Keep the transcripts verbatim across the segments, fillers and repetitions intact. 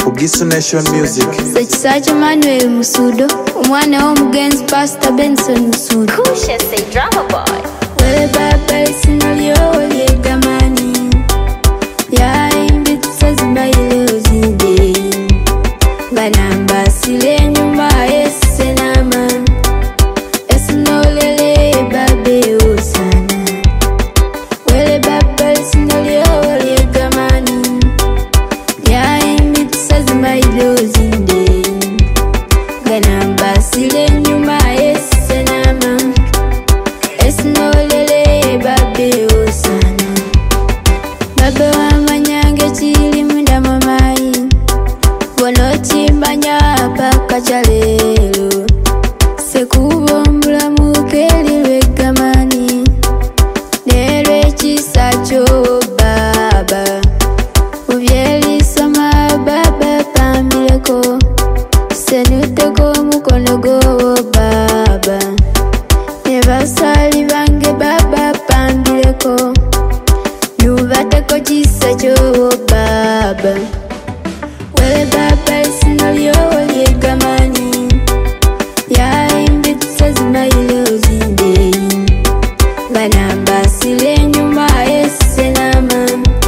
Nation Music. Kisakye Manuel Musudo, umwana w'omugenzi Pastor Benson Musudo. Kusha say drama boy. Wele baba isinalyo olyegamani, yaimbitsa zimayilo zinde, banamba sile nyuma esenama, esinolele babe osana. Wele baba isinalyo olyegamani, yaimbitsa zimayilo zinde, banamba sile nyuma esenama, esinolele babe osana. Babe wamanyange chili munda mamayi, bonochimanya paka chalelo, sekubo mulamu keli lwegamani, nerwe Kisakye baba, ubyeli soma baba pambileko, senuteko mukono go baba, nebasali bange baba pambileko, yuvateko Kisakye baba. Wele baba isinalyo olyegamani, yaimbitsa zimayilo zinde, banamba sile nyuma esenama,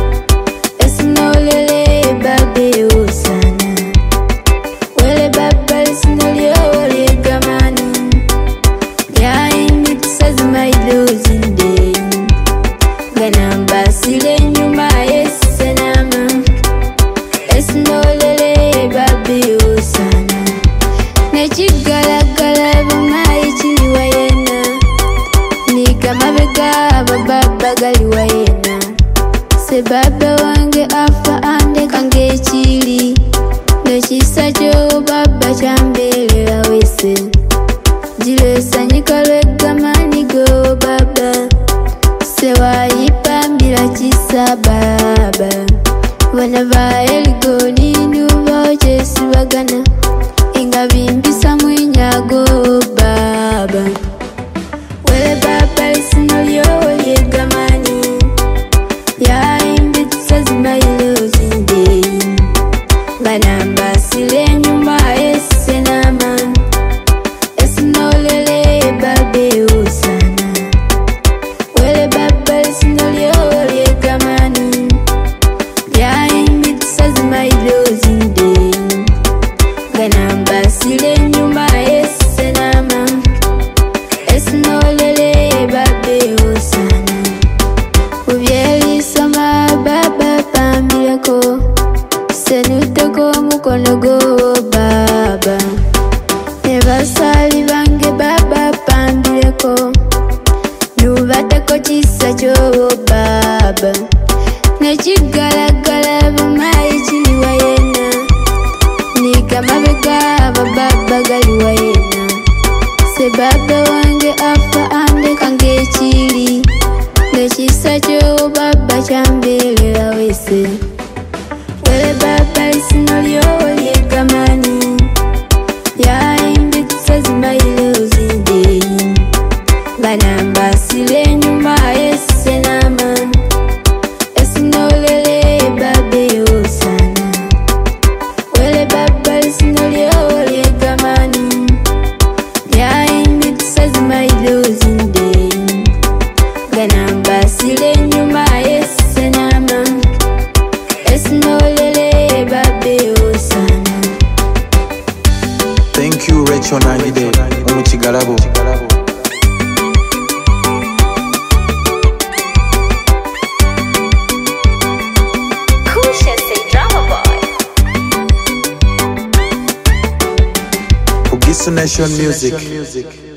esinolele babe osana. Wele baba isinalyo olyegamani, yaimbitsa zimayilo zinde, banamba sile nyuma esenama, esinolele babe osana. Nechigalagala bamayi chiliwa yena, nikamabega bababa galiwa yena, se baba wange afa ande kange chili, Kisakye baba chambelela wese, jilesa nyikalwegamani go baba, se wayipambila Kisa baba, bana baeligo ninuba chesi bagana, inga bimbisa mwinyago baba. Wele baba isinalyo olyegamani, yaimbitsa zimayilo zinde, banamba sile nyuma esenama, esinolele babe osana. Wele baba isinalyo olyegamani, yaimbitsa zimayilo zinde, banamba sile nyuma esenama, esinolele babe osana. Ubyeli soma baba pambileko, senuteko mukono go baba, nebasali bange baba pambileko, yuvateko Kisakye baba. Nechigalagala bamayi chiliwa yena, nikamabega bababa galiwa yena, se baba wange afa ande kange chili, Kisakye baba chambelela wese. Wele baba isinalyo olyegamani, yaimbitsa zimayilo zinde, banamba sile nyuma esenama, esinolele babe osana. Wele baba isinalyo olyegamani, yaimbitsa zimayilo zinde, banamba sile nyuma esenama, esinolele babe osana. Thank you Rachel Nangide Omuchigalabo. Kusha say drama boy. Nation Music.